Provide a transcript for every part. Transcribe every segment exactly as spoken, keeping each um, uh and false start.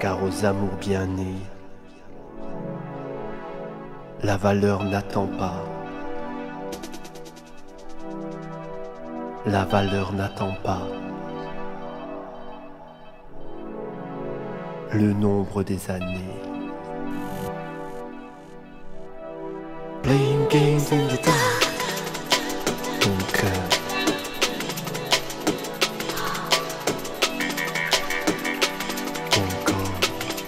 car aux amours bien nés, la valeur n'attend pas. La valeur n'attend pas le nombre des années. Playing games in the dark. Ton cœur, ton corps,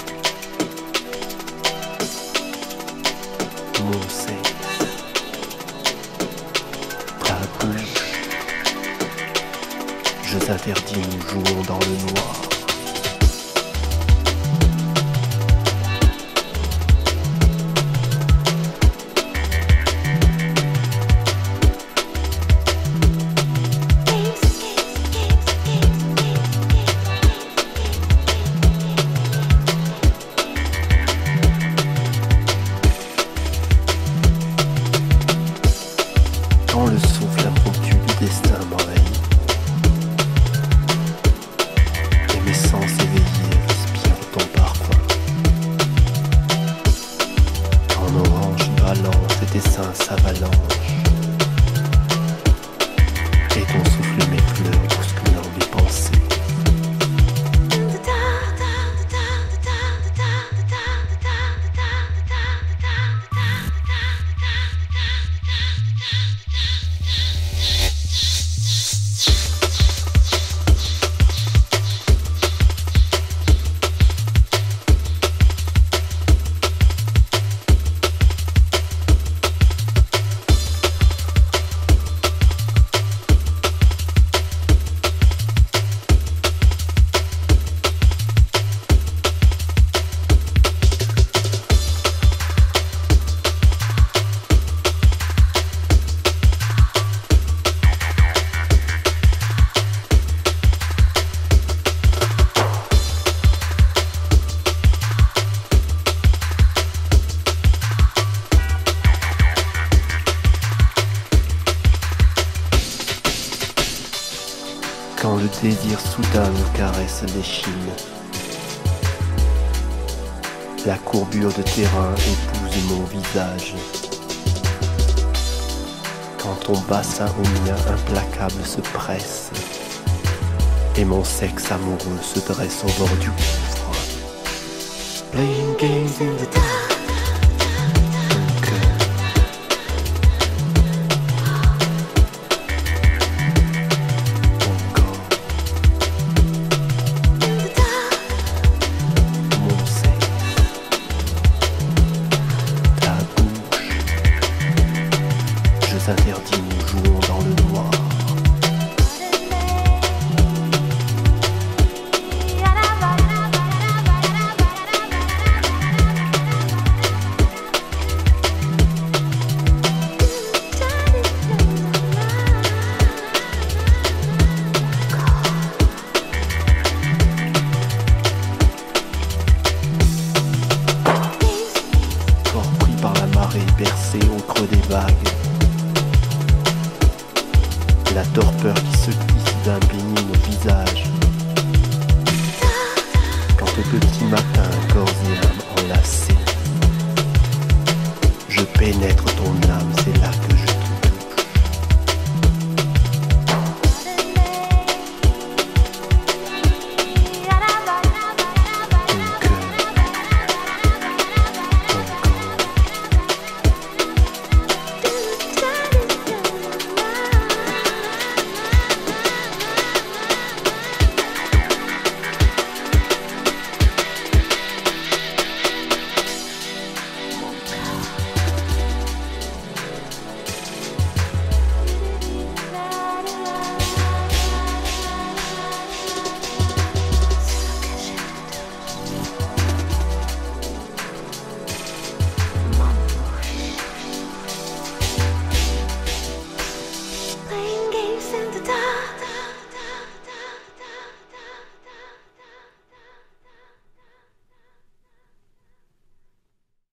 mon sexe, ta bouche. Je t'interdis, nous jouons dans le noir. Quand le souffle impromptu du destin m'envahit et mes sens éveillés respirent ton parfum, quand nos hanches balancent et tes seins s'avalancent et ton souffle m'effleure bousculant mes pensées. Quand le désir soudain nous caresse l'échine, la courbure de terrain épouse mon visage. Quand ton bassin au mien implacable se presse, et mon sexe amoureux se dresse au bord du gouffre. Playing games in the dark. Interdit, nous jouons dans le noir. Corps pris par la marée, bercé au creux des vagues.